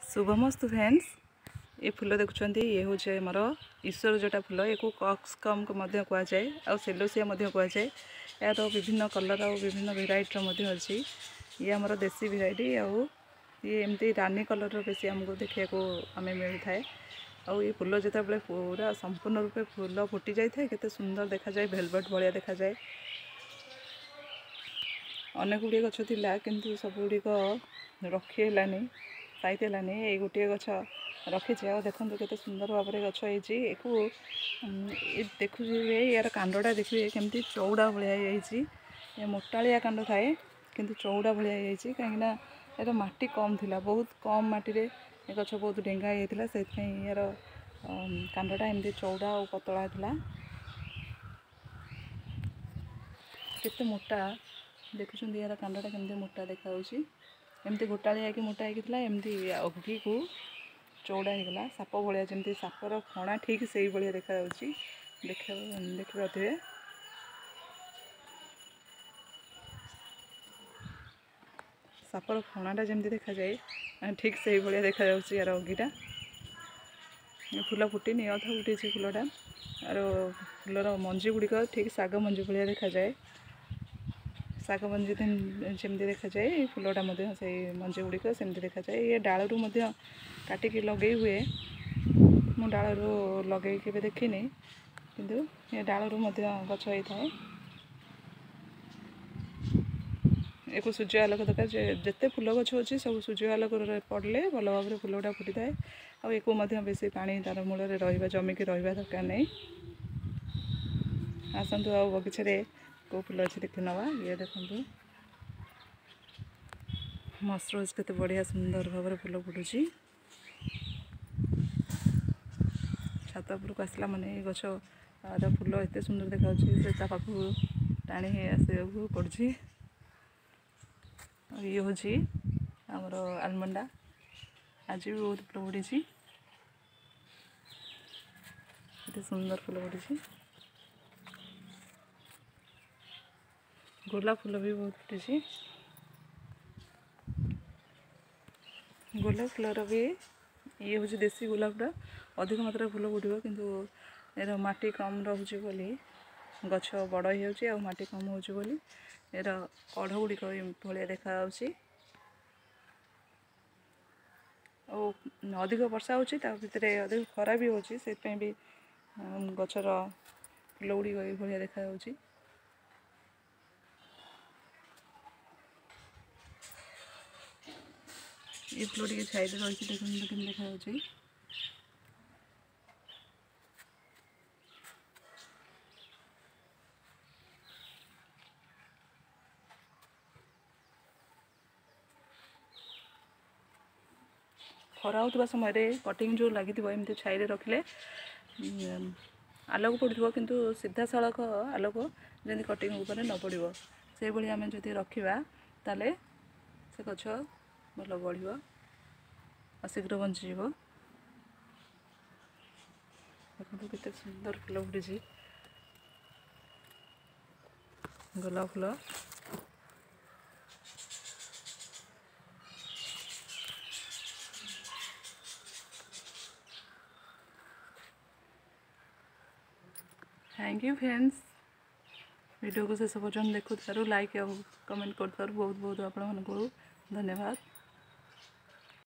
शुभमस्तु फ्रेंड्स। ये फूल देखुं ये हूँ मोर ईश्वर जोटा फूल या कॉक्सकम कह जाए आ सेलोसिया कह जाए। या तो विभिन्न कलर और विभिन्न भेराइटर अच्छी। ये आमर देसी भेराइटी ये एमती रानी कलर बेसी आमको देखा आम मिल थाए। ये फूल जो पूरा संपूर्ण रूपे फूल फुटी जाए केते सुंदर देखा जाए, भेलवेट भाया देखा जाए। अनेक गुड़िए गछ थिला किंतु सब गुड़िक रखीलानी साइलानी। ये गोटे गछ रखी देखो केते सुंदर भाव में गछ हो देखु यार कांडटा देखिए केमती चौड़ा भाया मोटालिया कांड थाए किंतु चौड़ा भाया कहीं यार माटी कम थिला, बहुत कम माटी रे गछ बहुत डेंगा होता से यार कांडटा एमती चौड़ा और पतला था। केते मोटा देखुं यार कांडटा केमती मोटा देखा एमती गोटालिया कि मोटा होता एमती अग्गी को चौड़ा होगला साप भाया जमी सापर फणा ठीक से भाया देखा देखिए। सापर फणाटा जमी देखा जाए ठीक से भाया देखा यार अग्गिटा। फूल फुटिनी अधा फुटी फूलटा आर फूलर मंजी गुड़िक ठीक साग मंजी भाया देखा जाए। साग मंजी जमी देखा जाए फूलटा से मंजी गुड़िक सेमती देखा जाए। ये डालू काटिक लगे हुए मु डालू लगे के देखनी किंतु ये डालू गछ होता है। एक सूर्य आलोक दरकार जिते फूल गछ अच्छी सब सूर्य आलोक पड़े भल भाव में फूलटा फुटी थाए। आ बेसी पानी तार मूल रहा जमिकी रहा दरकार नहीं। आसतु आ बगीचे कौ फूल अच्छी देखी नवा। ये देखु मसरोज केते बढ़िया सुंदर भाव में फूल फुटुची। छात उपरक आसला माने गछ फूल एत सुंदर देखा से पाख टाणी आसू पड़ी। ये हूँ आमर आलमंडा आज भी बहुत फूल फुटी एत सुंदर फूल फुटी। गोलाप फूल भी बहुत फुटी। गोलाप फूलर भी ये हूँ देसी गोलापटा अधिक मात्रा फूल फुटो किंतु यार माटी कम रोचे बोली गछ बड़ हो माटी कम हो यार कढ़ गुड़िक भाया देखा अधिक वर्षा हो भितर अधिक खरा भी हो भी गचर फूल गुड़िक भाया देखा। ये फूल टी छाई रही देखते देखा खरा होता समय कटिंग जो लगी एमती छाई रखिले आलोक पड़ो किंतु सीधा सड़क आलोक जमी कटिंग उपर न पड़ो से भाई आम जब रखा ताले से गछ भल बढ़ शीघ्र बंची देखो केते सुंदर फूल फुटी गोलाप फूल। Thank you friends. वीडियो को शेष पर्यटन देखुवर लाइक और कमेंट कर बहुत बहुत आपण धन्यवाद।